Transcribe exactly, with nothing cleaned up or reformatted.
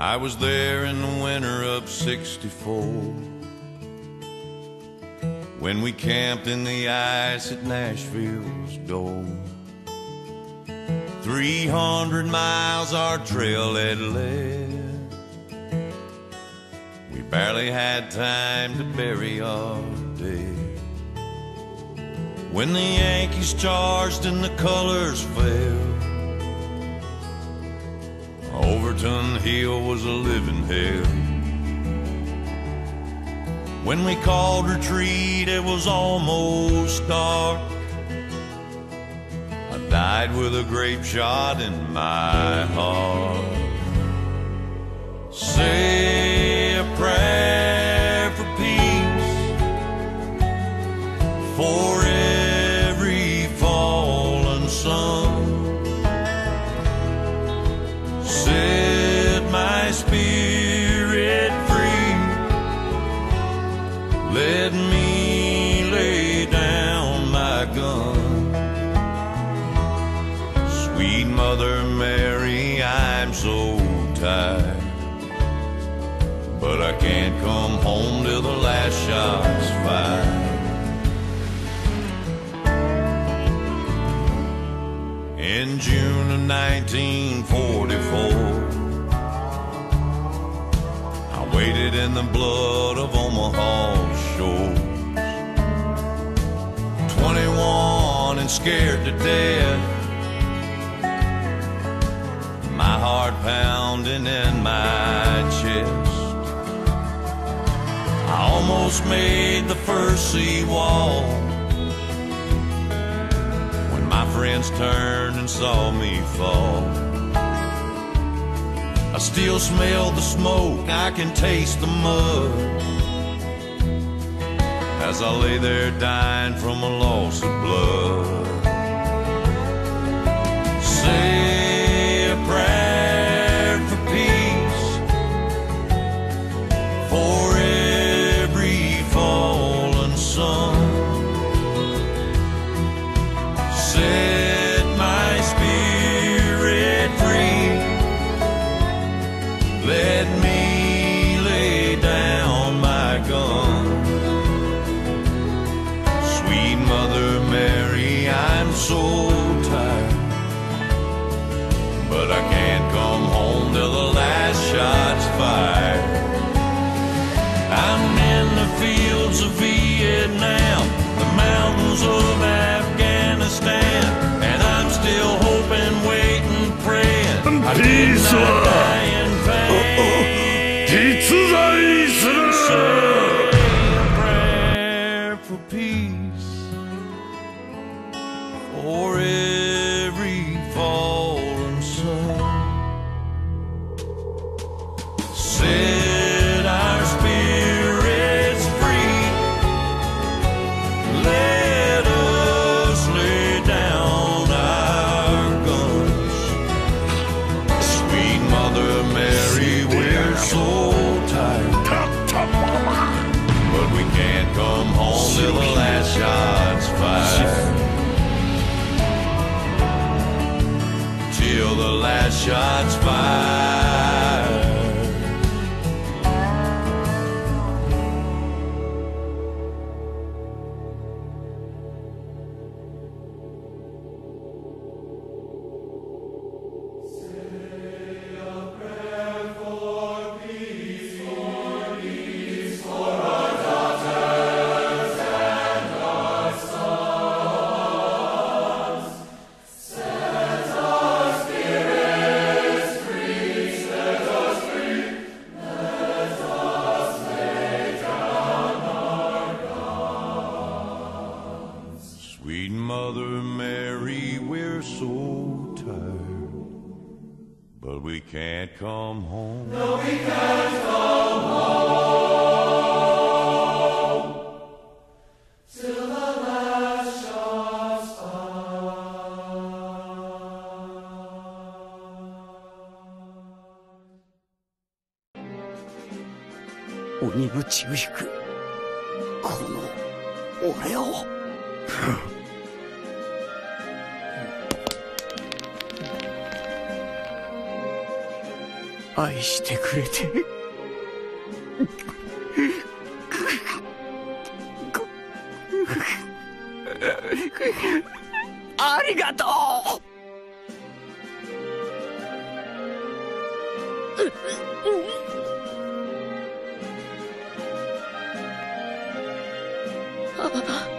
I was there in the winter of sixty-four, when we camped in the ice at Nashville's door. Three hundred miles our trail had led. We barely had time to bury our dead. When the Yankees charged and the colors fell, Overton Hill was a living hell. When we called retreat, it was almost dark. I died with a grape shot in my heart. Say a prayer for peace, for every fallen son. Set my spirit free, let me lay down my gun. Sweet Mother Mary, I'm so tired, but I can't come home till the last shot's fired. In June of nineteen forty-four, I waded in the blood of Omaha's shores. Twenty-one and scared to death, my heart pounding in my chest. I almost made the first seawall, when my friends turned and saw me fall. I still smell the smoke, I can taste the mud, as I lay there dying from a loss of blood. Say a prayer for peace, for every fallen son. Set my spirit free, let me lay down my gun. Sweet Mother Mary, I'm so tired, but I can't come home till the last shot's fired. I'm in the fields of Vietnam, the mountains of Afghanistan, and I'm still hoping, waiting, praying I did not die in vain. Say a prayer for peace, for every fallen son. Set our spirits free, let us lay down our guns. Sweet Mother Mary, we're so tired, but we can't come home till the last shot's fired. Till the last shot's fired. Sweet Mother Mary, we're so tired, but we can't come home. No, we can't come home till the last shot's fired. 鬼の血を引くこの俺を。 愛してくれてありがとう。あ